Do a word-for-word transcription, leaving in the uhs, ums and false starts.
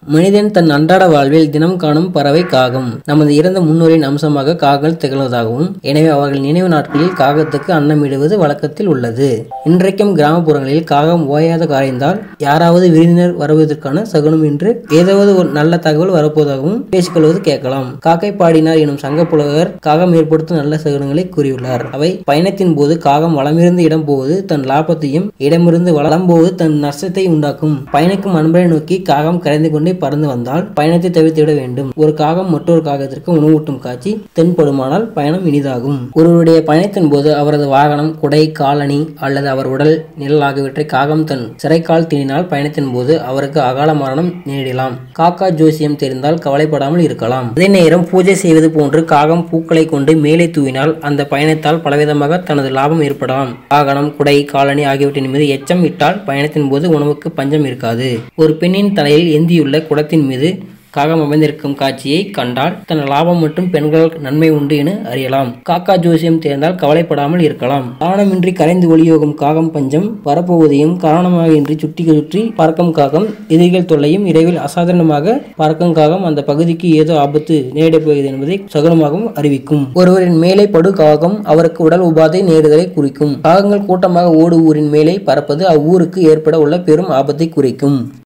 மனிதன் தன் அன்றாட வாழ்வில் தினம் காணும் பறவை காகம். நமது இறந்த முன்னோரின் அம்சமாக காகங்கள் திகழ்வதாகவும், எனவே அவர்கள் நினைவு நாட்களில் காகத்துக்கு அன்னமிடுவது வழக்கத்தில் உள்ளது. இன்றைக்கும் கிராமப்புறங்களில் காகம் ஓயாத கரைந்தால் யாராவது விருந்தினர் வருவதற்கான சகுனம் என்று ஏதாவது ஒரு நல்ல தகவல் வரப்போவதாகவும் பேசிக்கொள்வது கேட்கலாம். காக்கை பாடினார் எனும் சங்க புலவர் காகம் ஏற்படுத்தும் நல்ல சகுனங்களை கூறியுள்ளார். அவை பயணத்தின் போது காகம் வளமிருந்து இடம் போவது தன் லாபத்தையும், இடமிருந்து வளம் போவது தன் நஷ்டத்தை உண்டாக்கும். பயணிக்கும் அன்பரை நோக்கி காகம் கரைந்து கொண்டே பறந்து வந்தால் பயணத்தை தவிர்த்துவிட வேண்டும். ஒரு காகம் மற்றொரு காகத்திற்கு உணவூட்டும் காட்சி தென்படுமானால் பயணம் இனிதாகும். ஒருவருடைய பயணத்தின் போது அவரது வாகனம், குடை, காலணி அல்லது அவர் உடல், நிழல் ஆகியவற்றை காகம் தன் சிறைக்கால் திணினால் பயணத்தின் போது அவருக்கு அகால மரணம் நேரிடலாம். காக்கா ஜோசியம் தெரிந்தால் கவலைப்படாமல் இருக்கலாம். அதே நேரம் பூஜை செய்வது போன்று காகம் பூக்களை கொண்டு மேலே தூவினால் அந்த பயணத்தால் பலவிதமாக தனது லாபம் ஏற்படலாம். வாகனம், குடை, காலணி ஆகியவற்றின் மீது எச்சம் இட்டால் பயணத்தின் போது உணவுக்கு பஞ்சம் இருக்காது. ஒரு பெண்ணின் தலையில் எந்தியுள்ள குடத்தின் மீது காகம் அமைந்திருக்கும் காட்சியை கண்டால் தன் லாபம் மற்றும் பெண்கள் நன்மை உண்டு என அறியலாம். காக்கா ஜோசியம் தெரிந்தால் கவலைப்படாமல் இருக்கலாம். காரணமின்றி கரைந்து ஒளியோகும் காகம் பஞ்சம் வரப்போவதையும், காரணமாக இன்றி சுற்றி சுற்றி பறக்கும் காகம் எதிரிகள் தொல்லையும், இரவில் அசாதாரணமாக பறக்கும் காகம் அந்த பகுதிக்கு ஏதோ ஆபத்து நேரிடப் போகிறது என்பதை சகுனமாகவும் அறிவிக்கும். ஒருவரின் மேலே படு காகம் அவருக்கு உடல் உபாதை நேரிடலை குறிக்கும். காகங்கள் கூட்டமாக ஓடு ஊரின் மேலே பறப்பது அவ்வூருக்கு ஏற்பட உள்ள பெரும் ஆபத்தை குறிக்கும்.